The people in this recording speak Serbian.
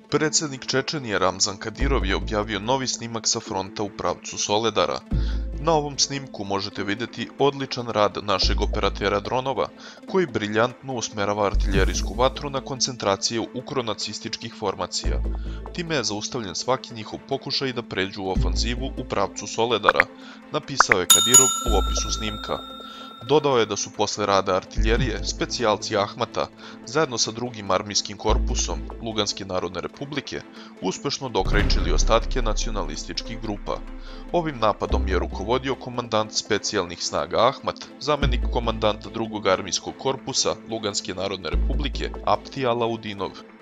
Predsjednik Čečenije Ramzan Kadirov je objavio novi snimak sa fronta u pravcu Soledara. Na ovom snimku možete vidjeti odličan rad našeg operatera dronova, koji briljantno usmjerava artiljerijsku vatru na koncentracije ukronacističkih formacija. Time je zaustavljen svaki njihov pokušaj da pređu u ofanzivu u pravcu Soledara, napisao je Kadirov u opisu snimka. Dodao je da su posle rada artiljerije specijalci Ahmata, zajedno sa drugim armijskim korpusom Luganske narodne republike, uspešno dokrajčili ostatke nacionalističkih grupa. Ovim napadom je rukovodio komandant specijalnih snaga Ahmat, zamenik komandanta drugog armijskog korpusa Luganske narodne republike Apti Alaudinov.